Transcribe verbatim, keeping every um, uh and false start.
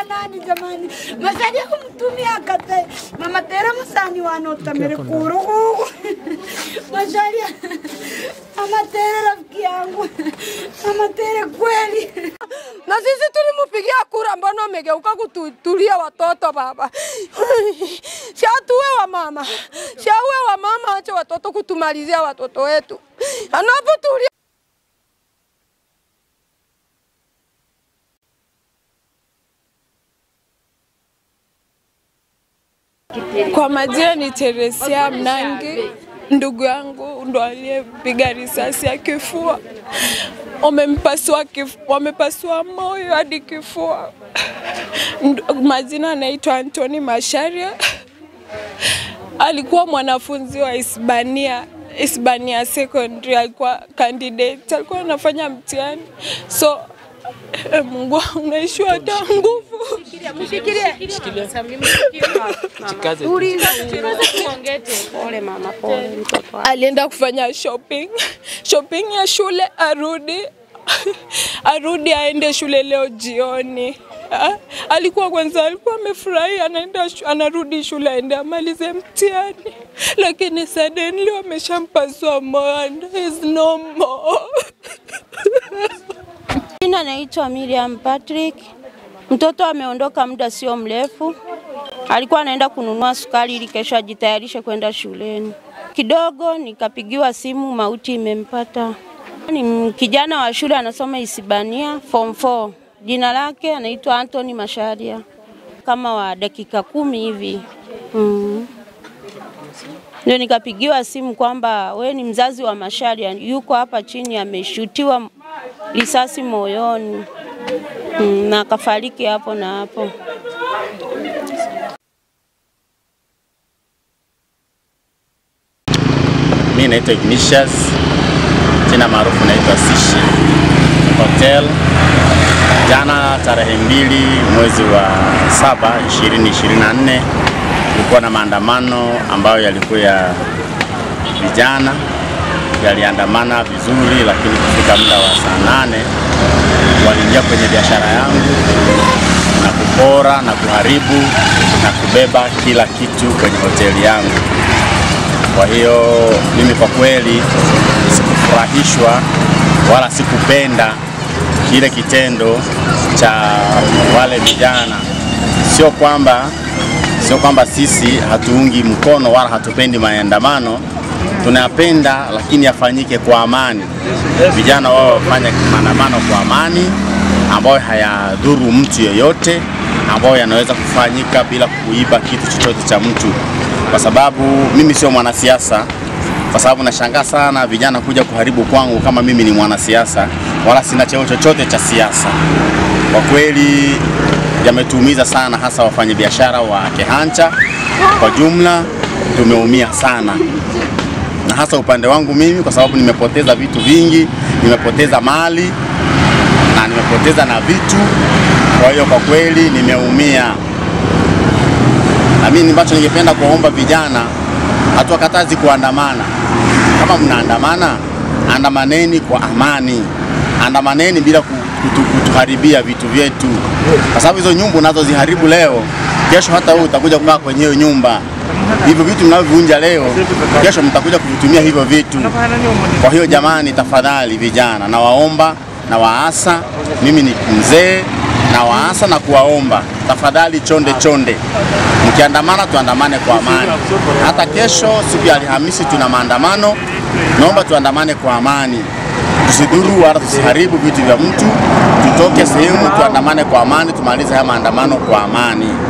nani jamani. Masalia kumtumia kate. Mama tera masani wanota mere kuru. Masalia. Mama tera rafiki yangu. Mama tera kweli. Na sisi tulimupigia kura mbona amegeuka kutulia watoto baba. Shatuwe wa mama. Shawe wa mama acha watoto kutumalizia watoto wetu. Anapotulia kwa majina ni Teresia Mnangi, ndugu yangu ndo aliyepiga risasi ya kifua. Wamempasua kifua, wamepasua moyo hadi kifua. Majina anaitwa Antoni Masharia. Alikuwa mwanafunzi wa Hispania, Hispania Secondary, alikuwa candidate, alikuwa anafanya mtihani. So Mungu unaishi hata nguvu. Mshikilie. Pole mama, pole mtoto. Alienda kufanya shopping. Shopping ya shule arudi. Arudi aende shule leo jioni. Alikuwa kwanza alikuwa amefurahi anaenda anarudi shule aende amalize mtihani. Lakini suddenly wameshampasua moyo and is no more. Jina naitwa Miriam Patrick. Mtoto ameondoka muda sio mrefu. Alikuwa anaenda kununua sukari ili kesho ajitayarishe kwenda shuleni. Kidogo nikapigiwa simu mauti imempata. Ni kijana wa shule anasoma Hispania form four. Jina lake anaitwa Antoni Masharia. Kama wa dakika kumi hivi. Mm. Ndio nikapigiwa simu kwamba we ni mzazi wa Masharia, yuko hapa chini ameshutiwa risasi moyoni. Mm, na akafariki hapo na hapo. Mimi naitwa Ignatius, jina maarufu naitwa Sishi Hotel. Jana tarehe mbili mwezi wa saba ishirini ishirini na nne kulikuwa na maandamano ambayo yalikuwa ya vijana, yaliandamana vizuri, lakini kufika muda wa saa nane waliingia kwenye biashara yangu na kupora na kuharibu na kubeba kila kitu kwenye hoteli yangu. Kwa hiyo mimi kwa kweli sikufurahishwa wala sikupenda kile kitendo cha wale vijana. Sio kwamba sio kwamba sisi hatuungi mkono wala hatupendi maandamano, tunapenda, lakini yafanyike kwa amani. Vijana wao wafanye maandamano kwa amani ambayo hayadhuru mtu yeyote, ambayo yanaweza kufanyika bila kuiba kitu chochote cha mtu. Kwa sababu mimi sio mwanasiasa, kwa sababu nashangaa sana vijana kuja kuharibu kwangu kama mimi ni mwanasiasa wala sina cheo chochote cha siasa. Kwa kweli yametuumiza sana, hasa wafanya biashara wa Kehancha. Kwa jumla tumeumia sana, na hasa upande wangu mimi, kwa sababu nimepoteza vitu vingi, nimepoteza mali na nimepoteza na vitu. Kwa hiyo kwa kweli nimeumia. Na mimi ambacho ningependa kuomba vijana, hatuwakatazi kuandamana. Kama mnaandamana, andamaneni kwa amani. Andamaneni bila kutu, kutuharibia vitu vyetu. Kwa sababu hizo nyumba unazoziharibu leo, kesho hata wewe utakuja kukaa kwenye hiyo nyumba. Hivyo vitu mnavyovunja leo, kesho mtakuja kuvitumia hivyo vitu. Kwa hiyo jamani, tafadhali vijana, na waomba na waasa, mimi ni mzee, na waasa na kuwaomba, tafadhali chonde chonde. Mkiandamana tuandamane kwa amani. Hata kesho siku ya Alhamisi tuna maandamano, naomba tuandamane kwa amani. Tusidhuru wala tusiharibu vitu vya mtu. Tutoke sehemu tuandamane kwa amani, tumalize haya maandamano kwa amani.